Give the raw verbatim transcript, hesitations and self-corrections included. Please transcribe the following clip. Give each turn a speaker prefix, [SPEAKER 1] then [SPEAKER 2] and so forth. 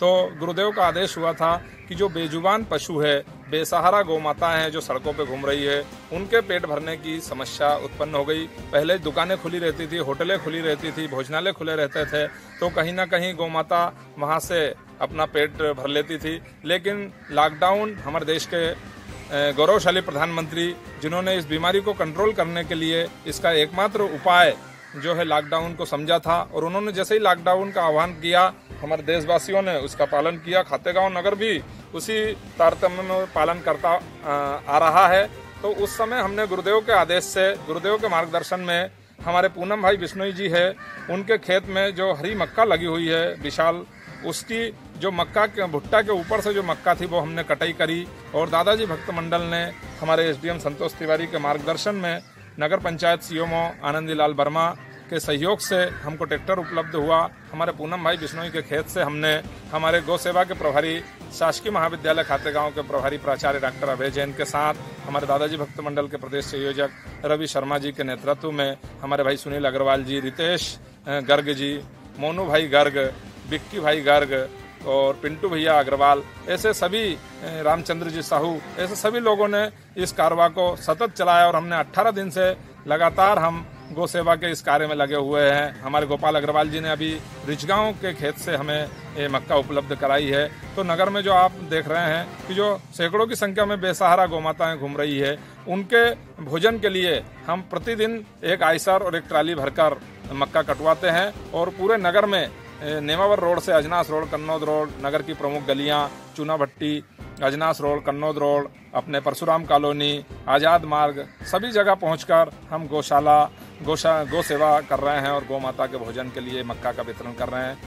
[SPEAKER 1] तो गुरुदेव का आदेश हुआ था कि जो बेजुबान पशु है, बेसहारा गौ माता है जो सड़कों पे घूम रही है, उनके पेट भरने की समस्या उत्पन्न हो गई। पहले दुकानें खुली रहती थी, होटलें खुली रहती थी, भोजनालय खुले रहते थे, तो कहीं ना कहीं गौ माता वहाँ से अपना पेट भर लेती थी। लेकिन लॉकडाउन हमारे देश के गौरवशाली प्रधानमंत्री, जिन्होंने इस बीमारी को कंट्रोल करने के लिए इसका एकमात्र उपाय जो है लॉकडाउन को समझा था, और उन्होंने जैसे ही लॉकडाउन का आह्वान किया, हमारे देशवासियों ने उसका पालन किया। खातेगांव नगर भी उसी तारतम्य में पालन करता आ रहा है। तो उस समय हमने गुरुदेव के आदेश से, गुरुदेव के मार्गदर्शन में, हमारे पूनम भाई बिश्नोई जी है, उनके खेत में जो हरी मक्का लगी हुई है विशाल, उसकी जो मक्का के भुट्टा के ऊपर से जो मक्का थी वो हमने कटाई करी। और दादाजी भक्त मंडल ने हमारे एसडीएम संतोष तिवारी के मार्गदर्शन में, नगर पंचायत सीएमओ आनंदी लाल वर्मा के सहयोग से हमको ट्रैक्टर उपलब्ध हुआ। हमारे पूनम भाई बिश्नोई के खेत से हमने हमारे गौ सेवा के प्रभारी, शासकीय महाविद्यालय खातेगांव के प्रभारी प्राचार्य डॉक्टर अभय जैन के साथ, हमारे दादाजी भक्त मंडल के प्रदेश संयोजक रवि शर्मा जी के नेतृत्व में, हमारे भाई सुनील अग्रवाल जी, रितेश गर्ग जी, मोनू भाई गर्ग, बिक्की भाई गर्ग और पिंटू भैया अग्रवाल, ऐसे सभी, रामचंद्र जी साहू, ऐसे सभी लोगों ने इस कारवा को सतत चलाया। और हमने अठारह दिन से लगातार हम गौ सेवा के इस कार्य में लगे हुए हैं। हमारे गोपाल अग्रवाल जी ने अभी रिचगांव के खेत से हमें ये मक्का उपलब्ध कराई है। तो नगर में जो आप देख रहे हैं कि जो सैकड़ों की संख्या में बेसहारा गौ माताएं घूम रही है, उनके भोजन के लिए हम प्रतिदिन एक आयसर और एक ट्राली भरकर मक्का कटवाते हैं। और पूरे नगर में नेमावर रोड से अजनास रोड, कन्नौद रोड, नगर की प्रमुख गलियां, चूना भट्टी, अजनास रोड, कन्नौद रोड, अपने परशुराम कॉलोनी, आजाद मार्ग, सभी जगह पहुंचकर हम गौशाला, गौशा गौ सेवा कर रहे हैं और गौ माता के भोजन के लिए मक्का का वितरण कर रहे हैं।